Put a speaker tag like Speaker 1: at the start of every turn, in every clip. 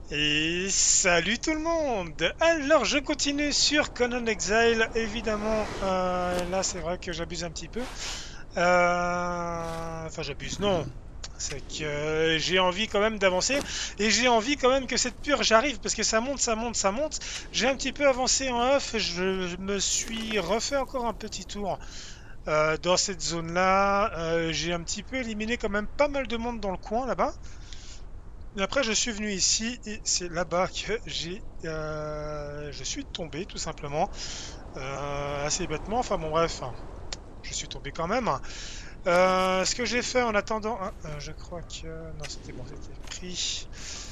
Speaker 1: Et salut tout le monde! Alors je continue sur Conan Exile, évidemment, là c'est vrai que j'abuse un petit peu. Enfin j'abuse, non. C'est que j'ai envie quand même d'avancer et j'ai envie quand même que cette purge arrive parce que ça monte, ça monte, ça monte. J'ai un petit peu avancé en off, je me suis refait encore un petit tour dans cette zone-là. J'ai un petit peu éliminé quand même pas mal de monde dans le coin là-bas. Et après, je suis venu ici et c'est là-bas que je suis tombé tout simplement, assez bêtement. Enfin bon, bref, hein, je suis tombé quand même. Ce que j'ai fait en attendant, je crois que non, c'était bon, c'était pris.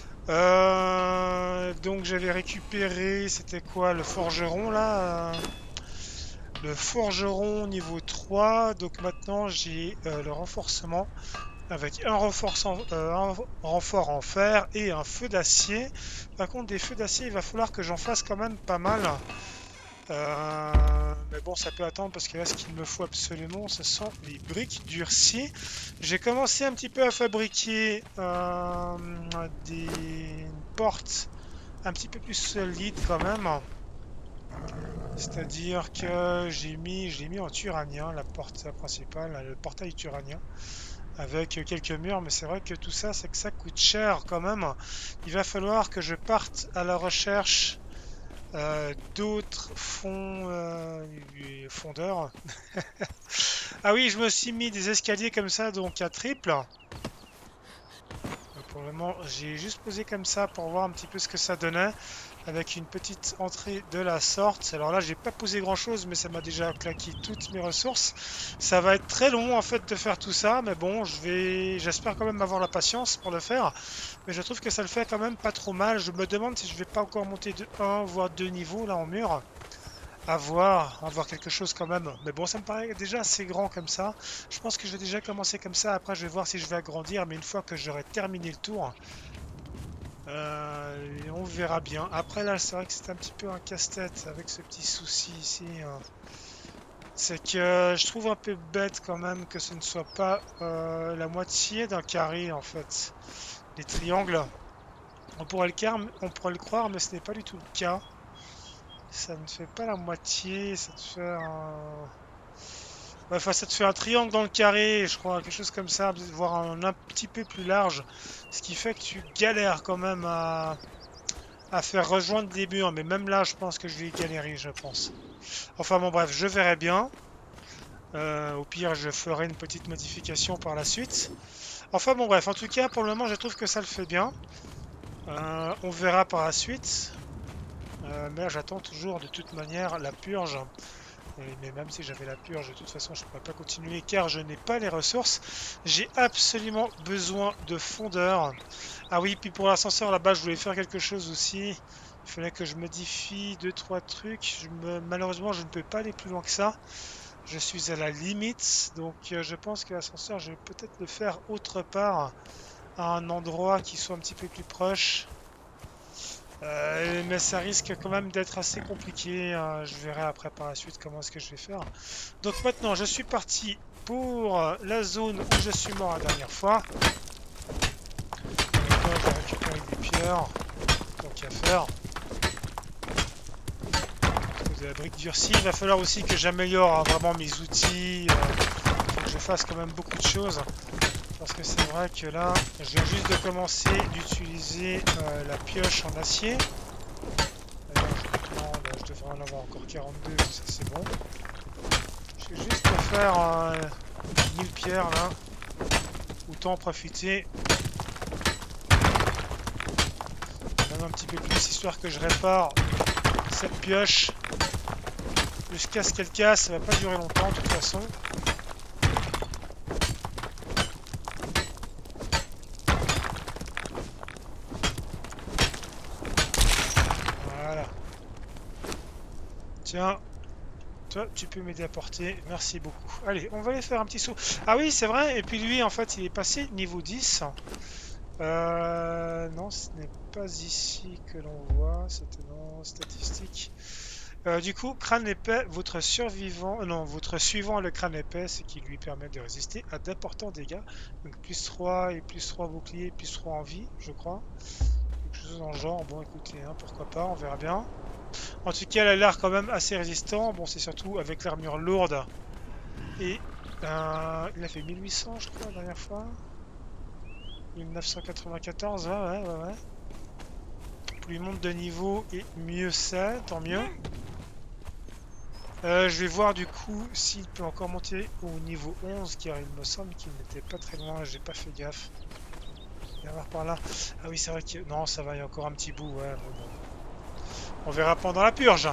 Speaker 1: Donc j'avais récupéré, c'était quoi, le forgeron là, le forgeron niveau 3. Donc maintenant j'ai le renforcement avec un renfort en fer et un feu d'acier. Par contre, des feux d'acier, il va falloir que j'en fasse quand même pas mal. Mais bon, ça peut attendre parce que là, ce qu'il me faut absolument, ce sont les briques durcies. J'ai commencé un petit peu à fabriquer des portes un petit peu plus solides quand même. C'est-à-dire que je l'ai mis en turanien, la porte principale, le portail turanien avec quelques murs, mais c'est vrai que tout ça, c'est que ça coûte cher quand même. Il va falloir que je parte à la recherche d'autres fondeurs. Ah oui, je me suis mis des escaliers comme ça, donc à triple. Pour le moment, j'ai juste posé comme ça pour voir un petit peu ce que ça donnait, avec une petite entrée de la sorte. Alors là, j'ai pas posé grand chose, mais ça m'a déjà claqué toutes mes ressources. Ça va être très long en fait de faire tout ça, mais bon, j'espère quand même avoir la patience pour le faire. Mais je trouve que ça le fait quand même pas trop mal. Je me demande si je vais pas encore monter de un voire 2 niveaux là en mur. À voir quelque chose quand même. Mais bon, ça me paraît déjà assez grand comme ça. Je pense que je vais déjà commencer comme ça. Après, je vais voir si je vais agrandir. Mais une fois que j'aurai terminé le tour, on verra bien. Après, là, c'est vrai que c'est un petit peu un casse-tête avec ce petit souci ici, hein. C'est que je trouve un peu bête quand même que ce ne soit pas la moitié d'un carré en fait. Les triangles, on pourrait le croire, mais ce n'est pas du tout le cas. Ça ne fait pas la moitié, ça te fait un... Ouais, enfin, ça te fait un triangle dans le carré, je crois, quelque chose comme ça, voire un petit peu plus large. Ce qui fait que tu galères quand même à faire rejoindre des murs. Mais même là, je pense que je vais y galérer, je pense. Enfin bon, bref, je verrai bien. Au pire, je ferai une petite modification par la suite. Enfin bon, bref, en tout cas, pour le moment, je trouve que ça le fait bien. On verra par la suite. Mais j'attends toujours de toute manière la purge. Mais même si j'avais la purge, de toute façon, je ne pourrais pas continuer car je n'ai pas les ressources. J'ai absolument besoin de fondeurs. Ah oui, puis pour l'ascenseur là-bas, je voulais faire quelque chose aussi. Il fallait que je modifie deux trois trucs. Malheureusement, je ne peux pas aller plus loin que ça. Je suis à la limite. Donc, je pense que l'ascenseur, je vais peut-être le faire autre part, à un endroit qui soit un petit peu plus proche. Mais ça risque quand même d'être assez compliqué, hein. Je verrai après par la suite comment est-ce que je vais faire. Donc maintenant, je suis parti pour la zone où je suis mort la dernière fois. Là, je vais récupérer des pierres, tant qu'à faire. De la brique durcie. Il va falloir aussi que j'améliore, hein, vraiment mes outils. Faut que je fasse quand même beaucoup de choses. Parce que c'est vrai que là, je viens juste de commencer d'utiliser la pioche en acier. D'ailleurs, je devrais en avoir encore 42, ça c'est bon. Je vais juste faire 1000 pierres là. Autant en profiter. Même un petit peu plus, histoire que je répare cette pioche. Jusqu'à ce qu'elle casse, ça va pas durer longtemps de toute façon. Voilà. Tiens, toi, tu peux m'aider à porter. Merci beaucoup. Allez, on va aller faire un petit saut. Ah oui, c'est vrai. Et puis lui, en fait, il est passé niveau 10. Non, ce n'est pas ici que l'on voit. C'était dans statistiques. Du coup, crâne épais, votre survivant, non, votre suivant a le crâne épais, ce qui lui permet de résister à d'importants dégâts. Donc plus 3 et plus 3 boucliers, plus 3 en vie, je crois. Quelque chose dans le genre. Bon, écoutez, hein, pourquoi pas, on verra bien. En tout cas, elle a l'air quand même assez résistant. Bon, c'est surtout avec l'armure lourde. Et il a fait 1800, je crois, la dernière fois. 1994, ouais. Plus il monte de niveau, et mieux c'est, tant mieux. Je vais voir du coup s'il peut encore monter au niveau 11, car il me semble qu'il n'était pas très loin, j'ai pas fait gaffe. Il va voir par là. Ah oui, c'est vrai que... Non, ça va, il y a encore un petit bout, ouais. Bon. On verra pendant la purge.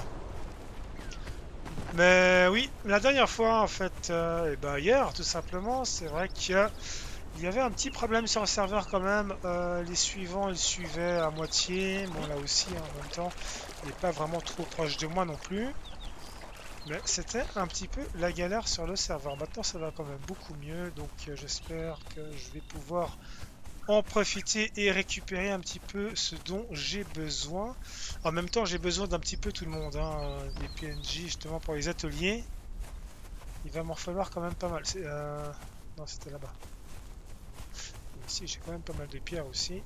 Speaker 1: Mais oui, la dernière fois, en fait, et ben hier, tout simplement, c'est vrai qu'il y avait un petit problème sur le serveur quand même. Les suivants, ils suivaient à moitié. Bon, là aussi, hein, en même temps, il n'est pas vraiment trop proche de moi non plus. Mais c'était un petit peu la galère sur le serveur. Maintenant, ça va quand même beaucoup mieux. Donc, j'espère que je vais pouvoir en profiter et récupérer un petit peu ce dont j'ai besoin. En même temps, j'ai besoin d'un petit peu tout le monde, hein, des PNJ justement pour les ateliers. Il va m'en falloir quand même pas mal. Non, c'était là-bas. Ici, j'ai quand même pas mal de pierres aussi.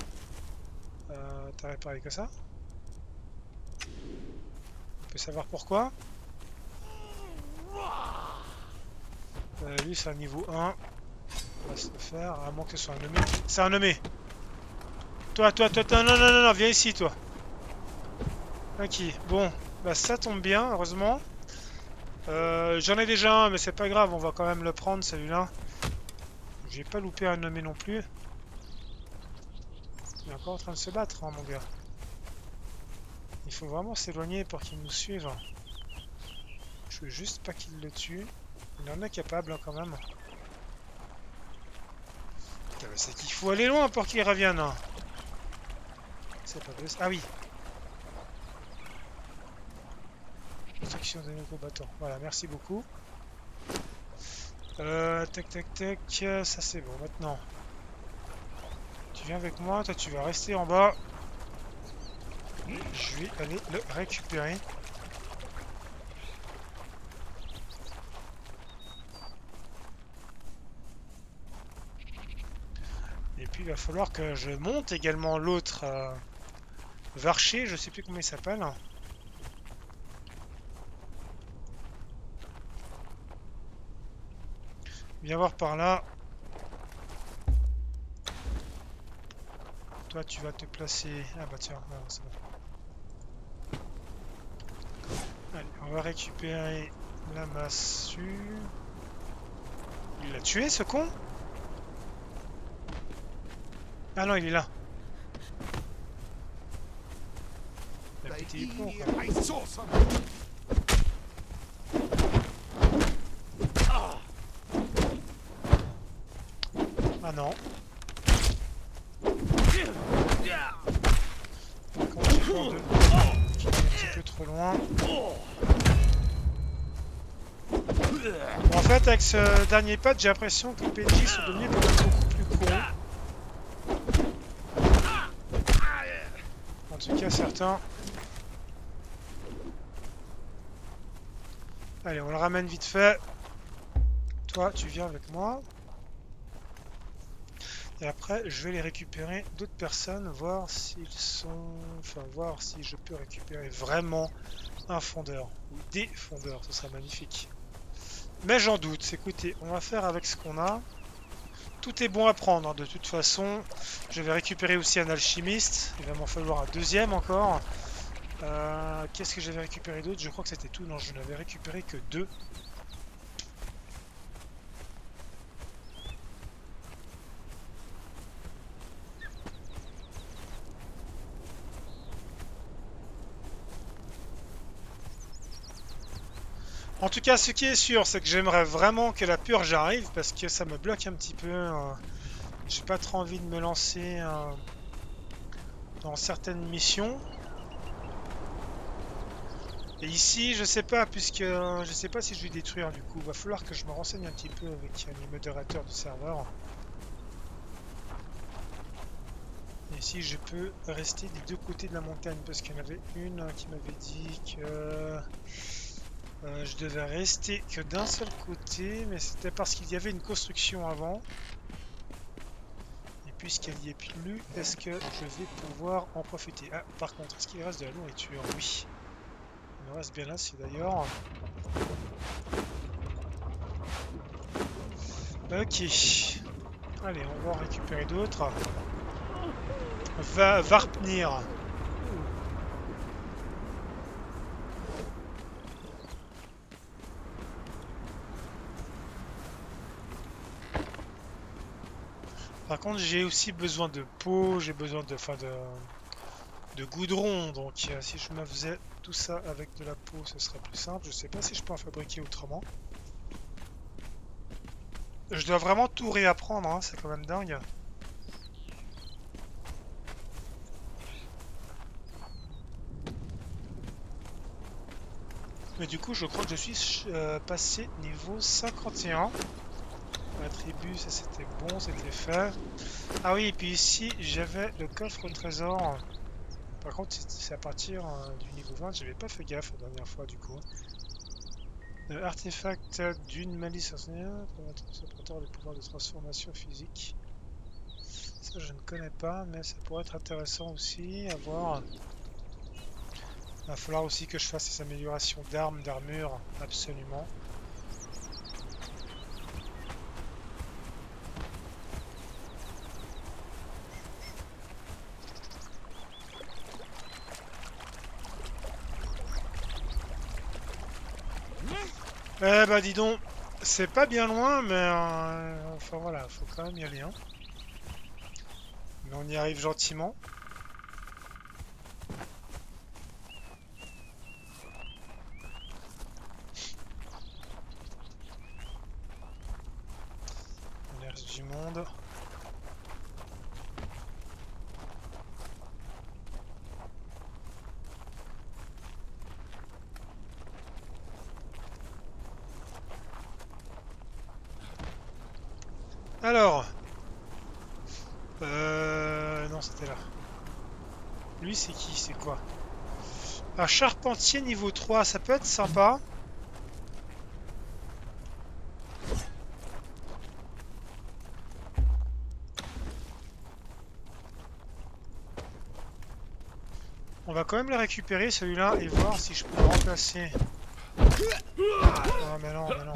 Speaker 1: T'as réparé que ça? On peut savoir pourquoi. Lui, c'est un niveau 1. On va se le faire, à moins que ce soit un nommé. C'est un nommé! Toi, non, viens ici, toi. Ok, bon, bah ça tombe bien, heureusement. J'en ai déjà un, mais c'est pas grave, on va quand même le prendre, celui-là. J'ai pas loupé un nommé non plus. Il est encore en train de se battre, hein, mon gars. Il faut vraiment s'éloigner pour qu'il nous suive. Je veux juste pas qu'il le tue. Il en est capable, hein, quand même. C'est qu'il faut aller loin pour qu'il revienne. Hein. C'est pas possible. Ah oui. Construction de nouveaux bâtons. Voilà, merci beaucoup. Tac. Ça c'est bon. Maintenant, tu viens avec moi. Toi, tu vas rester en bas. Je vais aller le récupérer. Et puis, il va falloir que je monte également l'autre Varcher. Je sais plus comment il s'appelle. Viens voir par là. Toi, tu vas te placer... Ah bah tiens, c'est bon. Allez, on va récupérer la massue. Il l'a tué, ce con? Ah non, il est là. Il a pété les plombs, quoi. Ah non. Par contre, j'ai peur de... qui est un petit peu trop loin. Bon, en fait, avec ce dernier patch, j'ai l'impression que les PNJ sont devenus peut-être beaucoup plus cons. En tout cas, certains. Allez, on le ramène vite fait. Toi, tu viens avec moi. Et après, je vais les récupérer d'autres personnes, voir s'ils sont... Enfin, voir si je peux récupérer vraiment un fondeur. Ou des fondeurs, ce serait magnifique. Mais j'en doute. Écoutez, on va faire avec ce qu'on a. Tout est bon à prendre, hein, de toute façon. Je vais récupérer aussi un alchimiste. Il va m'en falloir un deuxième encore. Qu'est-ce que j'avais récupéré d'autre? Je crois que c'était tout. Non, je n'avais récupéré que 2. En tout cas, ce qui est sûr, c'est que j'aimerais vraiment que la purge arrive parce que ça me bloque un petit peu. J'ai pas trop envie de me lancer dans certaines missions. Et ici, je sais pas, puisque je sais pas si je vais détruire du coup. Va falloir que je me renseigne un petit peu avec les modérateurs du serveur. Et si je peux rester des deux côtés de la montagne, parce qu'il y en avait une qui m'avait dit que je devais rester que d'un seul côté, mais c'était parce qu'il y avait une construction avant. Et puisqu'elle y est plus, est-ce que je vais pouvoir en profiter? Ah, par contre, est-ce qu'il reste de la nourriture? Oui. Il me reste bien là, c'est d'ailleurs. Ok. Allez, on va en récupérer d'autres. Varpnir. Par contre, j'ai aussi besoin de peau, j'ai besoin de goudron. Donc, si je me faisais tout ça avec de la peau, ce serait plus simple. Je sais pas si je peux en fabriquer autrement. Je dois vraiment tout réapprendre, hein, c'est quand même dingue. Mais du coup, je crois que je suis passé niveau 51. Attribut, ça c'était bon, c'était fait. Ah oui, et puis ici, j'avais le coffre au trésor. Par contre, c'est à partir du niveau 20, j'avais pas fait gaffe la dernière fois du coup. Artefact d'une malice incendiaire, porteur de pouvoir de transformation physique. Ça je ne connais pas, mais ça pourrait être intéressant aussi à voir. Il va falloir aussi que je fasse ces améliorations d'armes, d'armure, absolument. Eh bah dis donc, c'est pas bien loin, mais enfin voilà, faut quand même y aller. Hein. Mais on y arrive gentiment. Il reste du monde. Alors, non, c'était là. Lui, c'est qui? C'est quoi? Un charpentier niveau 3, ça peut être sympa. On va quand même le récupérer celui-là et voir si je peux le remplacer. Ah mais non, mais non.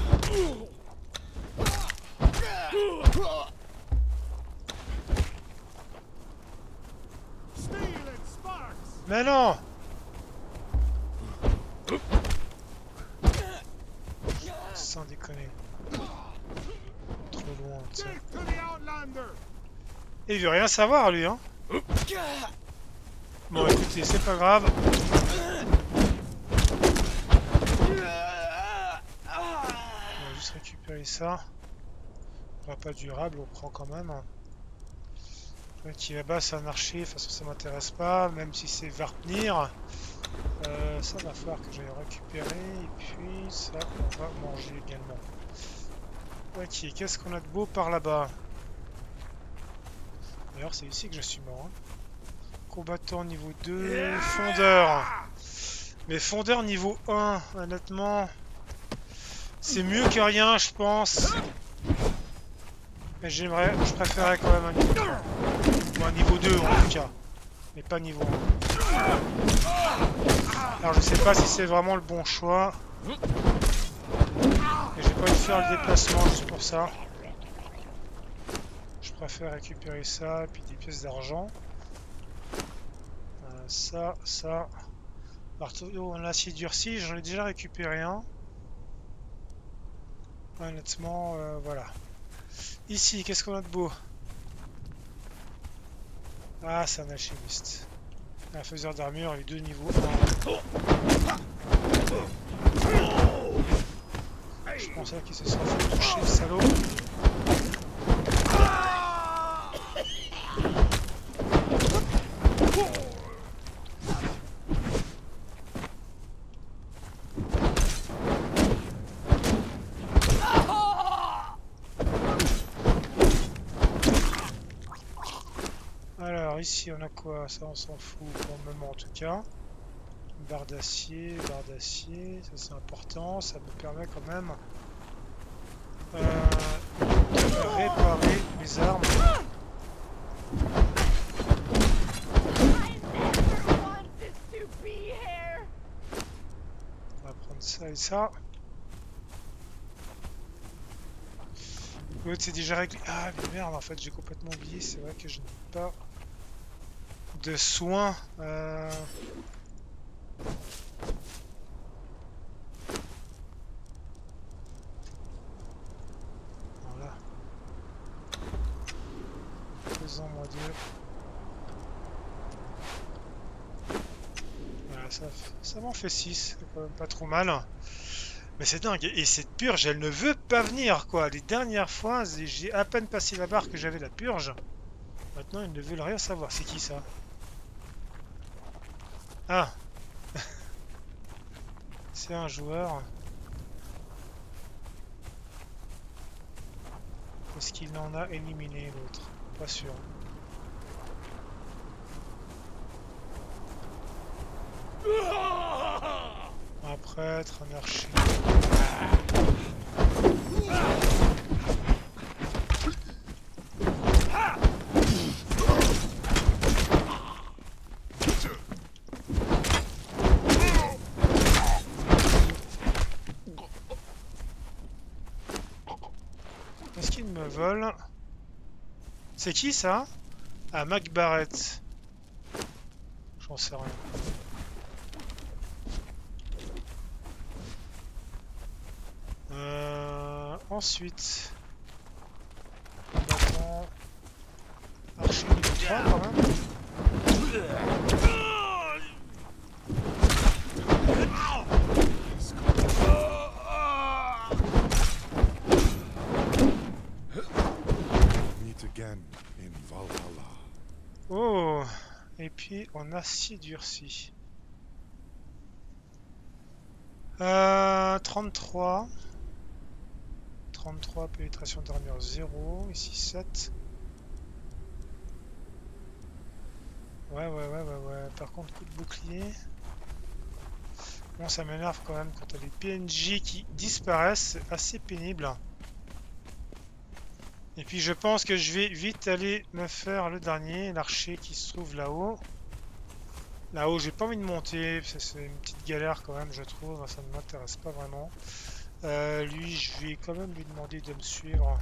Speaker 1: Mais non! Sans déconner. Trop loin, tiens. Et il veut rien savoir lui, hein. Bon écoutez, c'est pas grave. On va juste récupérer ça. Pas durable, on prend quand même. Qui là-bas c'est un archer, de toute façon ça m'intéresse pas, même si c'est Varpnir. Ça va falloir que j'aille récupérer, et puis ça on va manger également. Ok, qu'est-ce qu'on a de beau par là-bas? D'ailleurs c'est ici que je suis mort. Hein. Combattant niveau 2, fondeur. Mais fondeur niveau 1, honnêtement, c'est mieux que rien je pense. Mais je préférerais quand même un niveau 3. Ou un niveau 2 en tout cas. Mais pas niveau 1. Alors je sais pas si c'est vraiment le bon choix. Et j'ai pas envie de faire le déplacement juste pour ça. Je préfère récupérer ça et puis des pièces d'argent. Ça. Marteau en acier durci, j'en ai déjà récupéré un. Honnêtement, voilà. Ici, qu'est-ce qu'on a de beau? Ah, c'est un alchimiste. Un faiseur d'armure avec 2 niveaux. Je pensais qu'il se serait fait toucher, le salaud. Alors ici on a quoi? Ça on s'en fout pour le moment en tout cas. Barre d'acier, ça c'est important, ça me permet quand même de réparer mes armes. ça et ça. L'autre c'est déjà réglé. Ah mais merde, en fait j'ai complètement oublié, c'est vrai que je n'ai pas de soins. Voilà. Faisons moins 2. Voilà, ça m'en fait 6, c'est quand même pas trop mal. Mais c'est dingue, et cette purge, elle ne veut pas venir, quoi. Les dernières fois, j'ai à peine passé la barre que j'avais la purge. Maintenant, ils ne veulent rien savoir. C'est qui, ça? Ah! C'est un joueur. Est-ce qu'il en a éliminé, l'autre? Pas sûr. Un prêtre, un archer. Est-ce qu'il me vole? C'est qui ça? Ah, Mac Barrett. J'en sais rien. Ensuite, archer niveau 3 quand même. Oh, et puis on a 6 durcis. 33. 33, pénétration d'armure 0. Ici 7. Ouais. Par contre, coup de bouclier. Bon, ça m'énerve quand même quand t'as des PNJ qui disparaissent. C'est assez pénible. Et puis je pense que je vais vite aller me faire le dernier, l'archer qui se trouve là-haut. Là-haut, j'ai pas envie de monter, c'est une petite galère quand même, je trouve, ça ne m'intéresse pas vraiment. Lui, je vais quand même lui demander de me suivre.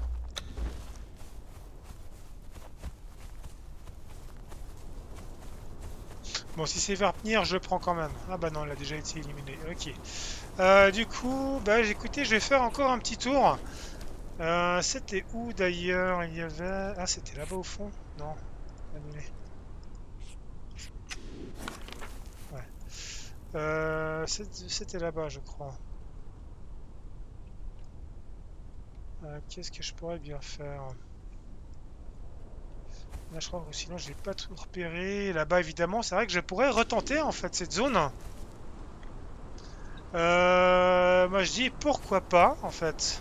Speaker 1: Bon, si c'est Varpnir, je le prends quand même. Ah bah non, il a déjà été éliminé, ok. Du coup, bah écoutez, je vais faire encore un petit tour. C'était où d'ailleurs? Il y avait... Ah, c'était là-bas au fond? Non, annulé. Ouais. C'était là-bas, je crois. Qu'est-ce que je pourrais bien faire? Là, je crois que sinon, je n'ai pas tout repéré. Là-bas, évidemment, c'est vrai que je pourrais retenter en fait cette zone. Moi, je dis pourquoi pas en fait.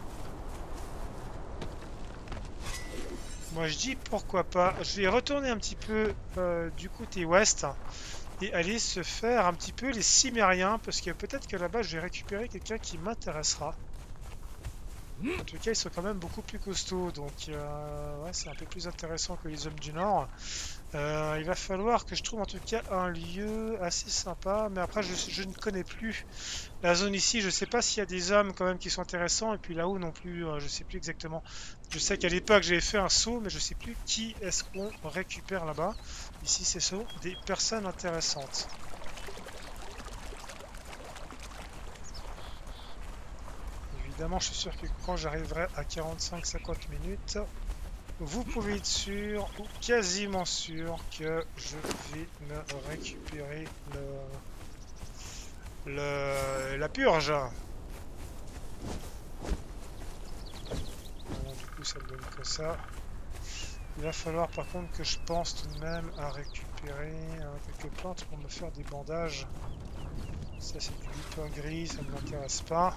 Speaker 1: Moi, je dis pourquoi pas. Je vais retourner un petit peu du côté ouest et aller se faire un petit peu les Cimériens parce que peut-être que là-bas, je vais récupérer quelqu'un qui m'intéressera. En tout cas, ils sont quand même beaucoup plus costauds, donc ouais, c'est un peu plus intéressant que les hommes du Nord. Il va falloir que je trouve en tout cas un lieu assez sympa, mais après je ne connais plus la zone ici. Je sais pas s'il y a des hommes quand même qui sont intéressants, et puis là-haut non plus, je sais plus exactement. Je sais qu'à l'époque j'avais fait un saut, mais je sais plus qui est-ce qu'on récupère là-bas. Ici, ce sont des personnes intéressantes. Évidemment, je suis sûr que quand j'arriverai à 45-50 minutes, vous pouvez être sûr, ou quasiment sûr, que je vais me récupérer la purge. Bon, du coup, ça me donne que ça. Il va falloir par contre que je pense tout de même à récupérer quelques plantes pour me faire des bandages. Ça, c'est du lupin gris, ça ne m'intéresse pas.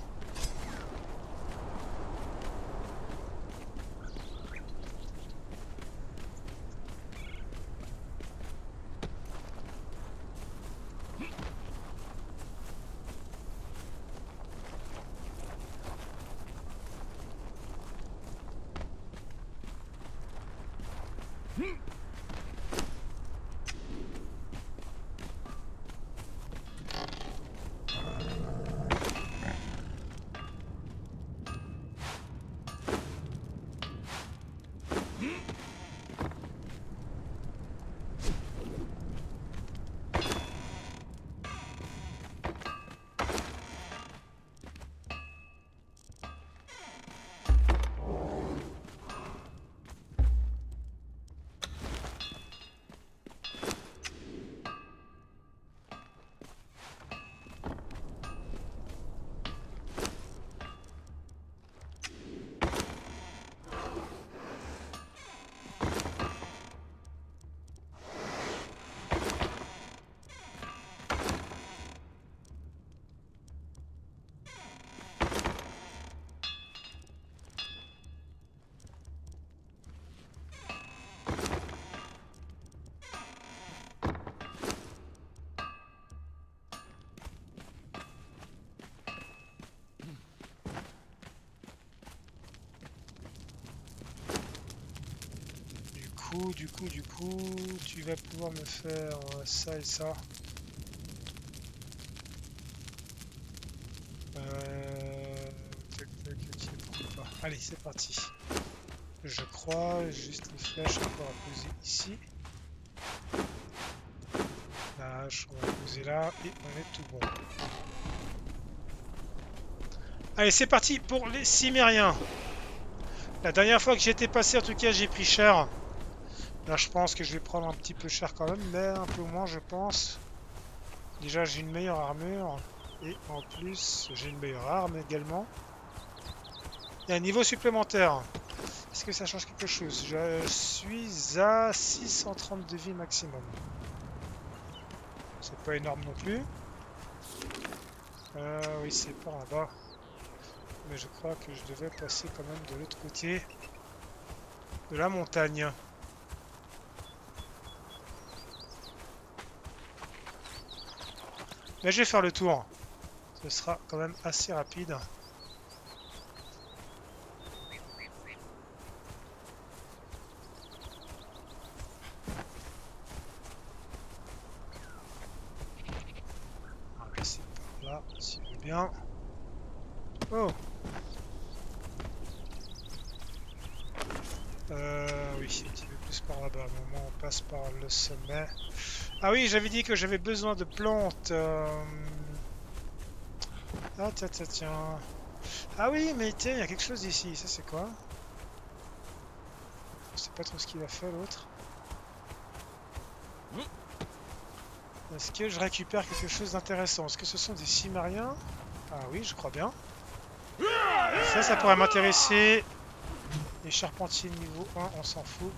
Speaker 1: tu vas pouvoir me faire ça et ça. Tac, tac, ok, pourquoi pas. Allez, c'est parti. Je crois, juste les flèches encore à poser ici. Là, on va poser là et on est tout bon. Allez, c'est parti pour les Cimériens. La dernière fois que j'y étais passé, en tout cas, j'ai pris cher. Là, je pense que je vais prendre un petit peu cher quand même, mais un peu moins, je pense. Déjà, j'ai une meilleure armure. Et en plus, j'ai une meilleure arme également. Il y a un niveau supplémentaire. Est-ce que ça change quelque chose? Je suis à 630 de vie maximum. C'est pas énorme non plus. Oui, c'est par là-bas. Mais je crois que je devais passer quand même de l'autre côté de la montagne. Mais je vais faire le tour. Ce sera quand même assez rapide. Allez, c'est par là, si je veux bien. Oh! Oui, un petit peu plus par là-bas. Au moment où on passe par le sommet. Ah oui, j'avais dit que j'avais besoin de plantes. Ah, tiens. Ah oui, mais tiens, il y a quelque chose ici. Ça, c'est quoi? Je sais pas trop ce qu'il a fait, l'autre. Est-ce que je récupère quelque chose d'intéressant? Est-ce que ce sont des Cimériens? Ah oui, je crois bien. Ça pourrait m'intéresser. Les charpentiers niveau 1, on s'en fout.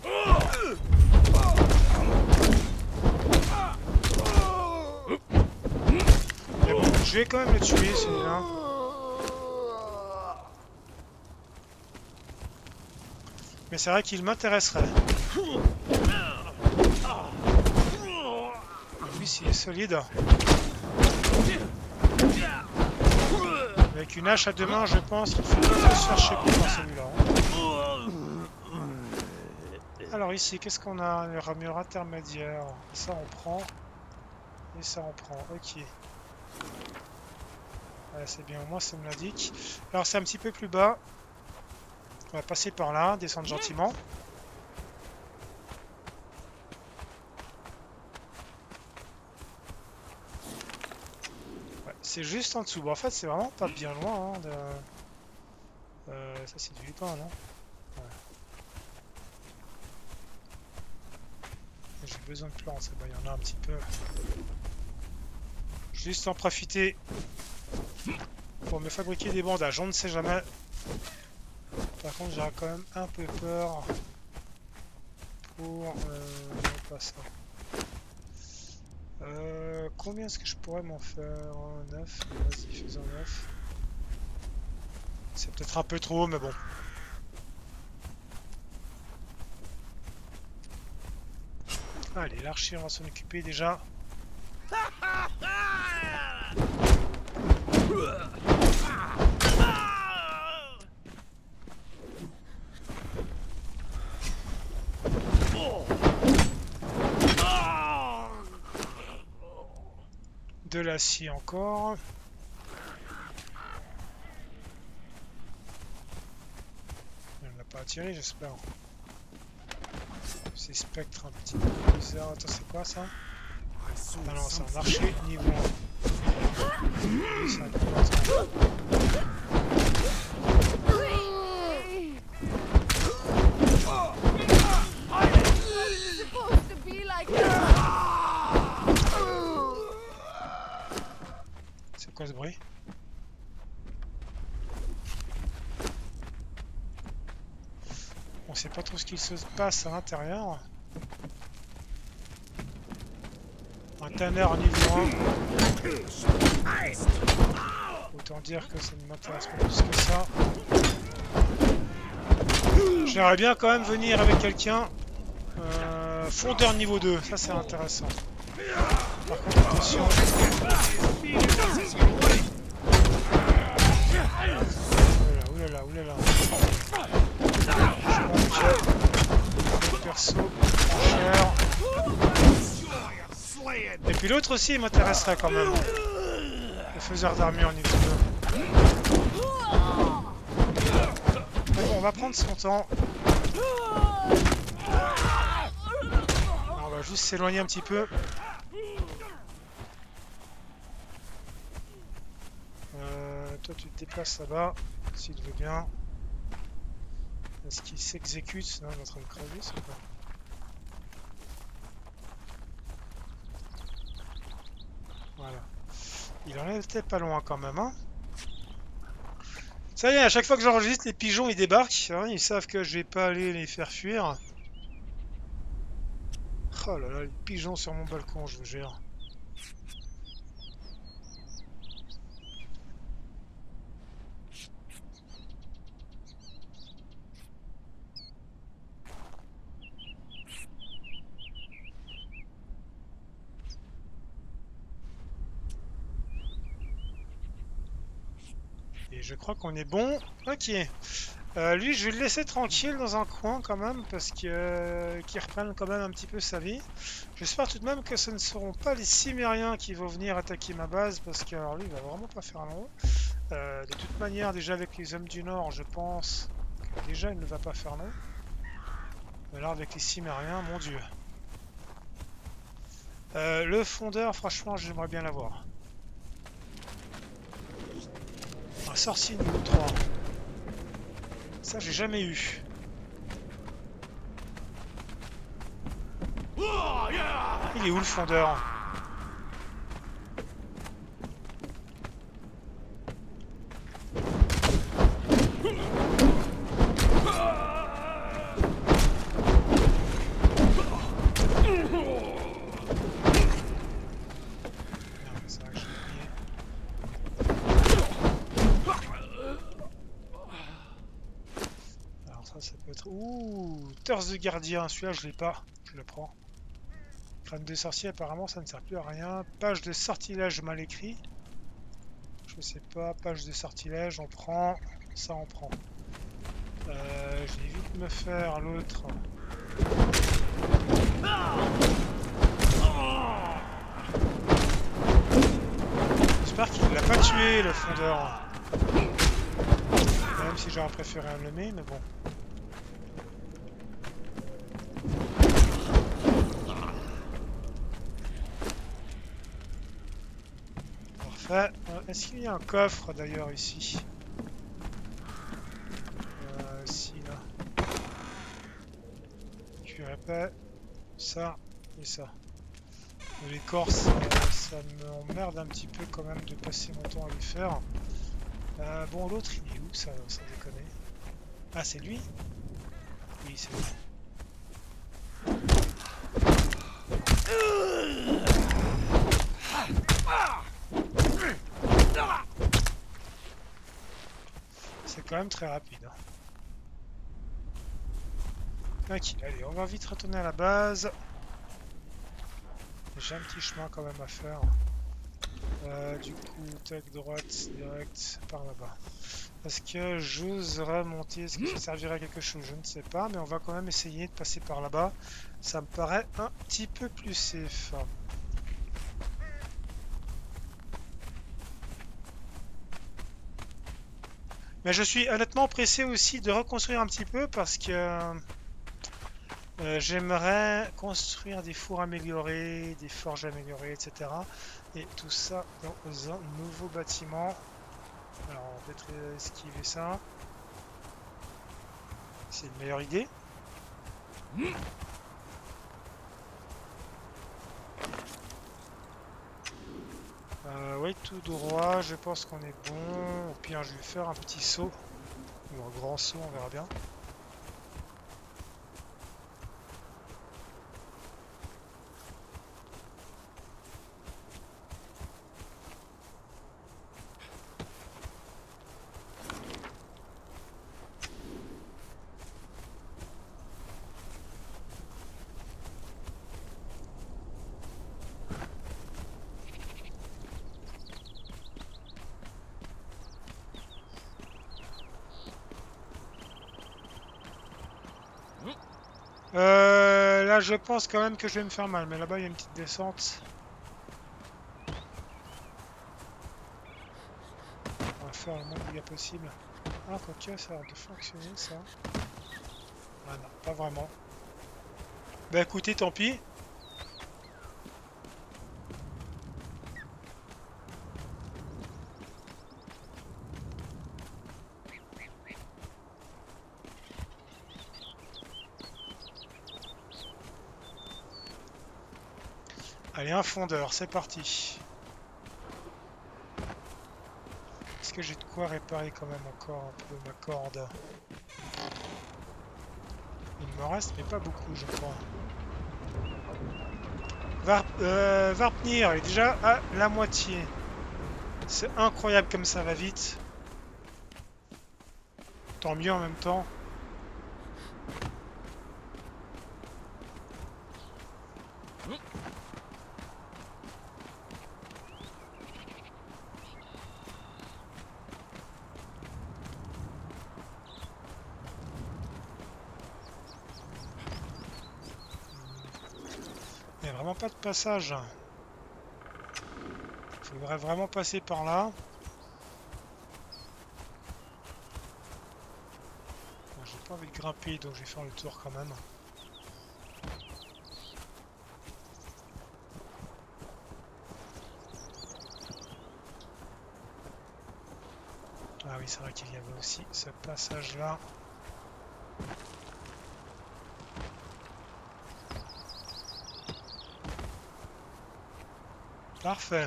Speaker 1: Mais bon, je vais quand même le tuer, celui-là. Mais c'est vrai qu'il m'intéresserait. Lui, s'il est solide. Avec une hache à deux mains, je pense qu'il faut pas se faire choper par celui-là. Alors ici, qu'est-ce qu'on a? Le ramure intermédiaire. Ça on prend. Et ça on prend. Ok. Voilà, c'est bien, au moins ça me l'indique. Alors c'est un petit peu plus bas. On va passer par là, descendre gentiment. Ouais, c'est juste en dessous. Bon, en fait, c'est vraiment pas bien loin. Hein, ça, c'est du lupin, non? Ouais. J'ai besoin de plantes. Il y en a un petit peu. Juste en profiter pour me fabriquer des bandages. On ne sait jamais. Par contre, j'aurais quand même un peu peur pour pas ça. Combien est-ce que je pourrais m'en faire? 9, vas-y, faisons 9. C'est peut-être un peu trop, mais bon. Allez, l'archer, on va s'en occuper déjà. De l'acier encore. On l'a pas attiré, j'espère. Ces spectres un petit peu bizarres. Attends, c'est quoi ça? Ah non, c'est un archer niveau 1. Oui, c'est un combattant. C'est quoi ce bruit? On sait pas trop ce qu'il se passe à l'intérieur. Un tanner niveau 1. Autant dire que ça ne m'intéresse pas plus que ça. J'aimerais bien quand même venir avec quelqu'un. Fondeur niveau 2, ça c'est intéressant. Par contre, attention. Oulala. perso prend cher. Et puis l'autre aussi il m'intéresserait quand même. Le faiseur d'armure niveau 2. Mais bon, on va prendre son temps. Alors, on va juste s'éloigner un petit peu. Toi tu te déplaces là-bas, s'il veut bien. Est-ce qu'il s'exécute? Non, il est en train de crever, c'est quoi? Voilà. Il en était pas loin quand même, hein. Ça y est, à chaque fois que j'enregistre, les pigeons ils débarquent, hein, ils savent que je vais pas aller les faire fuir. Oh là là, les pigeons sur mon balcon, je vous jure. Et je crois qu'on est bon. Ok. Lui, je vais le laisser tranquille dans un coin quand même, parce que qu'il reprenne quand même un petit peu sa vie. J'espère tout de même que ce ne seront pas les Cimériens qui vont venir attaquer ma base, parce que alors lui, il va vraiment pas faire long. De toute manière, déjà avec les hommes du Nord, je pense que déjà il ne va pas faire long. Mais alors avec les Cimériens, mon Dieu. Le fondeur, franchement, j'aimerais bien l'avoir. Un sorcier niveau 3. Ça, j'ai jamais eu. Il est où le fondeur? Ça peut être... Ouh, torse de gardien, celui-là je l'ai pas, je le prends. Flamme de sorcier, apparemment ça ne sert plus à rien. Page de sortilège mal écrit. Je sais pas, page de sortilège, on prend. Ça on prend. Je vais vite me faire l'autre. J'espère qu'il l'a pas tué le fondeur. Même si j'aurais préféré un nommer, mais bon. Est-ce qu'il y a un coffre d'ailleurs ici? Si, là. Tu répètes ça et ça. Les Corses, ça m'emmerde un petit peu quand même de passer mon temps à les faire. Bon, l'autre il est où ça, sans déconner? Ah, c'est lui? Oui, c'est lui. C'est quand même très rapide. Hein. Ok, allez, on va vite retourner à la base. J'ai un petit chemin quand même à faire. Du coup, tac, droite, direct, par là-bas. Est-ce que j'oserais monter? Est-ce que ça servirait à quelque chose? Je ne sais pas, mais on va quand même essayer de passer par là-bas. Ça me paraît un petit peu plus safe. Mais je suis honnêtement pressé aussi de reconstruire un petit peu parce que j'aimerais construire des fours améliorés, des forges améliorées, etc. Et tout ça dans un nouveau bâtiment. Alors on va peut-être esquiver ça. C'est une meilleure idée. Oui, tout droit, je pense qu'on est bon. Au pire, je vais faire un petit saut. Ou un grand saut, on verra bien. là, je pense quand même que je vais me faire mal. Mais là-bas, il y a une petite descente. On va faire le moins de dégâts possible. Ah, quoique, ça a l'air de fonctionner, ça. Ah non, pas vraiment. Bah écoutez, tant pis. Allez, un fondeur, c'est parti. Est-ce que j'ai de quoi réparer quand même encore un peu ma corde? Il me reste, mais pas beaucoup, je crois. Varpnir est déjà à la moitié. C'est incroyable comme ça va vite. Tant mieux en même temps. Il n'y a vraiment pas de passage. Il faudrait vraiment passer par là. Bon, j'ai pas envie de grimper, donc je vais faire le tour quand même. Ah oui, c'est vrai qu'il y avait aussi ce passage-là. Parfait.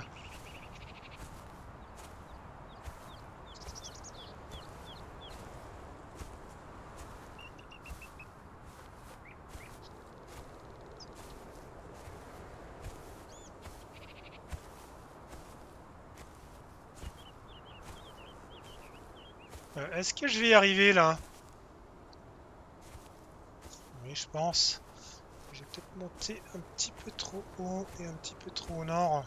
Speaker 1: Est-ce que je vais y arriver là? Oui, je pense. J'ai peut-être monté un petit peu trop haut et un petit peu trop au nord.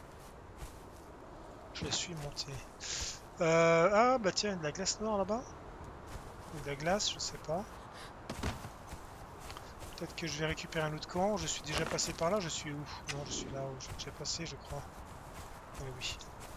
Speaker 1: Je suis monté. Ah bah tiens, il y a de la glace noire là-bas. Ou de la glace, je sais pas. Peut-être que je vais récupérer un autre camp. Je suis déjà passé par là. Je suis où? Non, je suis là où j'ai déjà passé, je crois. Oui, oui.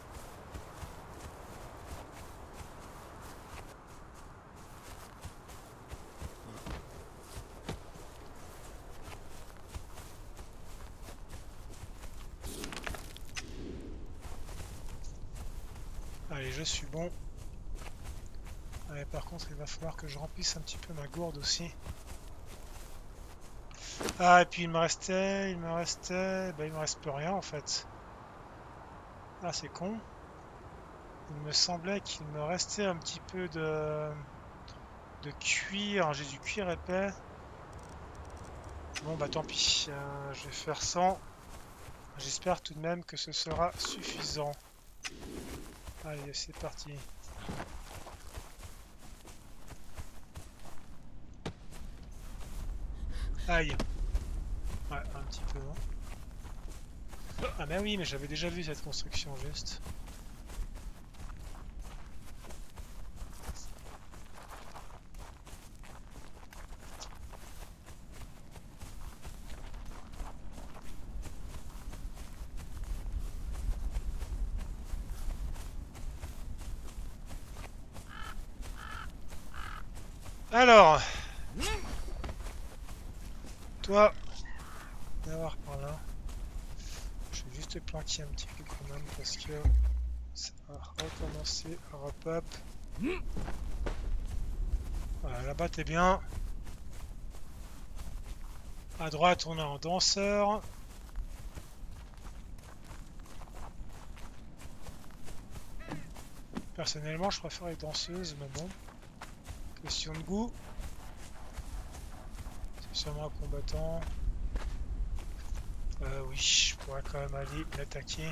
Speaker 1: Allez, je suis bon. Allez, par contre, il va falloir que je remplisse un petit peu ma gourde aussi. Ah, et puis il me restait, bah, il me reste plus rien en fait. Ah, c'est con. Il me semblait qu'il me restait un petit peu de cuir. J'ai du cuir épais. Bon, bah tant pis. Je vais faire 100. J'espère tout de même que ce sera suffisant. Allez, c'est parti. Aïe. Ouais, un petit peu, non? Ah, mais oui, mais j'avais déjà vu cette construction juste. Alors, toi, viens voir par là. Je vais juste te planquer un petit peu quand même parce que ça va recommencer à repop. Voilà, là-bas t'es bien. À droite, on est en danseur. Personnellement, je préfère les danseuses, mais bon. Question de goût. C'est sûrement un combattant. Oui, je pourrais quand même aller l'attaquer.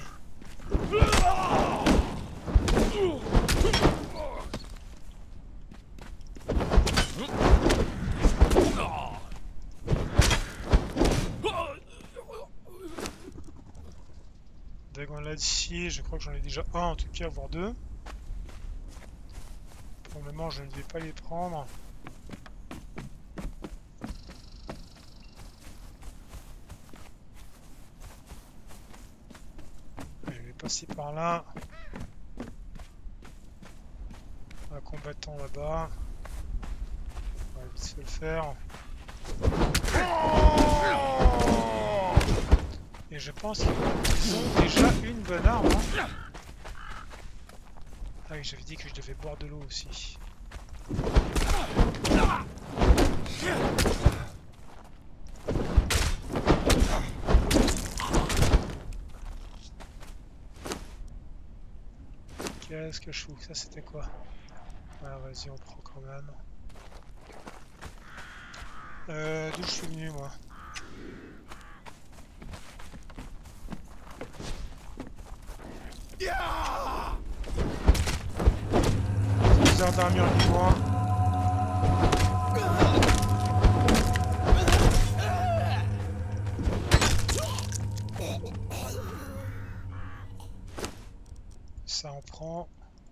Speaker 1: Dragon d'acier, je crois que j'en ai déjà un en tout cas, voire deux. Pour le moment, je ne vais pas les prendre. passer par là. Un combattant là-bas. On va vite se le faire. Et je pense qu'ils ont déjà une bonne arme. Hein. Ah oui, j'avais dit que je devais boire de l'eau aussi. Qu'est-ce que je fous? Ça c'était quoi? Ah, vas-y, on prend quand même. D'où je suis venu moi? Deux heures d'armure niveau 1. Ça en prend.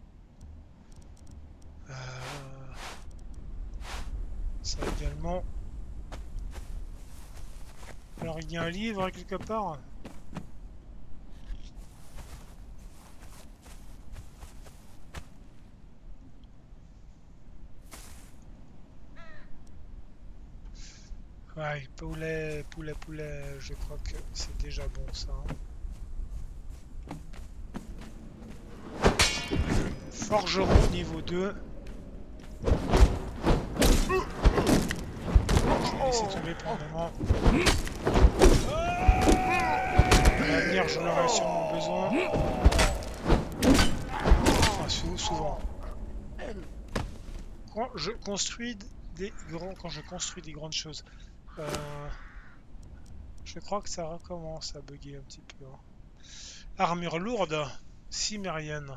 Speaker 1: Ça également. Alors il y a un livre quelque part. Ouais, poulet, je crois que c'est déjà bon ça. Forgeron niveau 2. Je vais laisser tomber pour le moment. À l'avenir, j'en aurai sûrement besoin. Enfin, souvent. Quand je construis des grandes choses, je crois que ça recommence à bugger un petit peu. Hein. Armure lourde, cimérienne.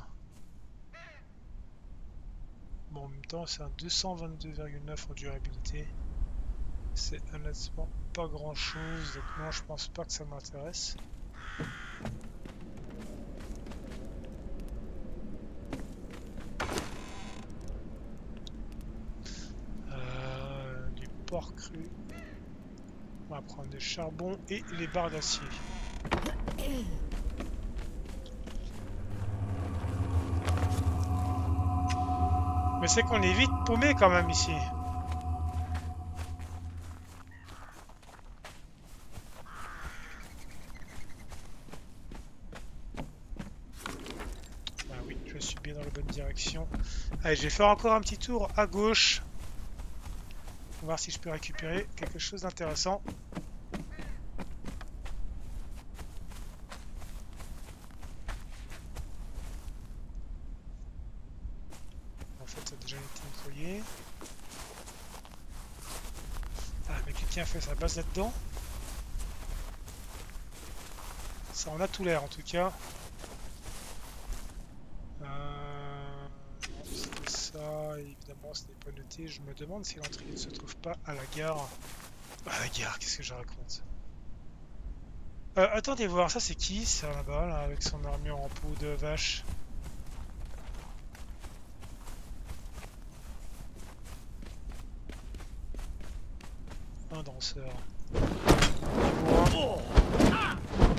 Speaker 1: Bon, en même temps, c'est un 222,9 en durabilité. C'est honnêtement pas grand chose, donc non, je pense pas que ça m'intéresse. Du porc cru. On va prendre des charbons et les barres d'acier. Mais c'est qu'on est vite paumé quand même ici. Ah oui, je suis bien dans la bonne direction. Allez, je vais faire encore un petit tour à gauche. Pour voir si je peux récupérer quelque chose d'intéressant. En fait, ça a déjà été nettoyé. Ah, mais quelqu'un a fait sa base là-dedans. Ça en a tout l'air en tout cas. Non, c'était ça, évidemment, ce n'est pas noté. Je me demande si l'entrée ne se trouve pas à la gare. À la gare, qu'est-ce que je raconte? Attendez voir, ça c'est qui ça là-bas, là, avec son armure en peau de vache? Un danseur. Niveau 1.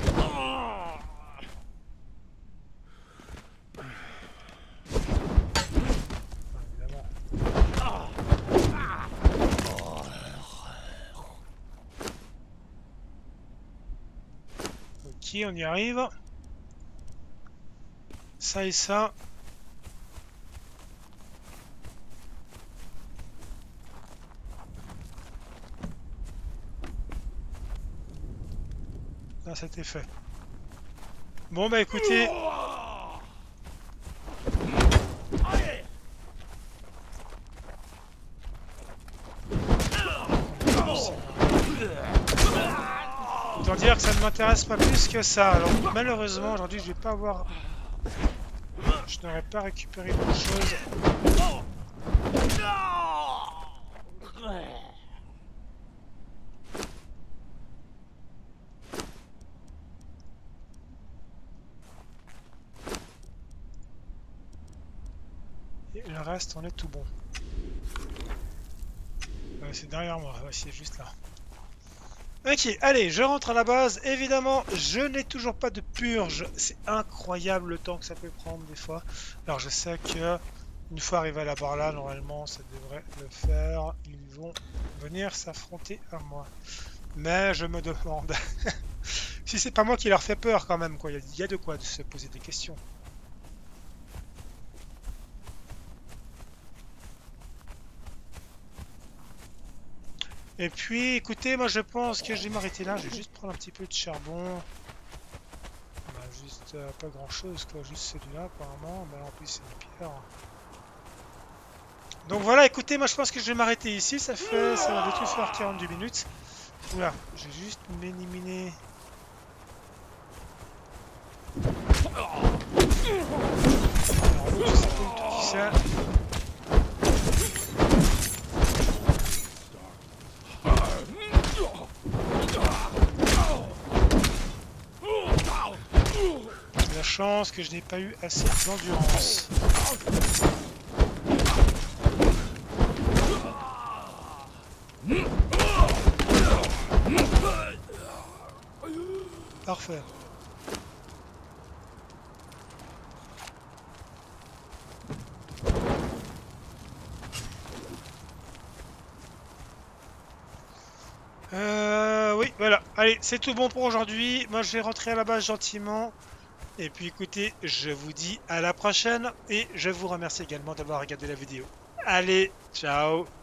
Speaker 1: Ok, on y arrive. Ça et ça. Là, c'était fait. Bon, bah écoutez. Autant dire que ça ne m'intéresse pas plus que ça. Alors, malheureusement, aujourd'hui, je vais pas avoir. Je n'aurais pas récupéré grand chose. Et le reste, on est tout bon. C'est derrière moi, ouais, c'est juste là. Ok, allez, je rentre à la base. Évidemment, je n'ai toujours pas de purge. C'est incroyable le temps que ça peut prendre des fois. Alors je sais que une fois arrivé à la barre là, normalement ça devrait le faire. Ils vont venir s'affronter à moi. Mais je me demande si c'est pas moi qui leur fait peur quand même, quoi. Il y a de quoi se poser des questions. Et puis, écoutez, moi je pense que je vais m'arrêter là. Je vais juste prendre un petit peu de charbon. On a juste pas grand chose, quoi. Juste celui-là, apparemment. Bah, en plus, c'est une pierre. Donc voilà, écoutez, moi je pense que je vais m'arrêter ici. Ça va bientôt faire 42 minutes. Oula, j'ai juste m'éliminer. Alors, je sais pas du tout qui c'est. La chance que je n'ai pas eu assez d'endurance. Parfait. Oui, voilà. Allez, c'est tout bon pour aujourd'hui. Moi, je vais rentrer à la base gentiment. Et puis, écoutez, je vous dis à la prochaine. Et je vous remercie également d'avoir regardé la vidéo. Allez, ciao!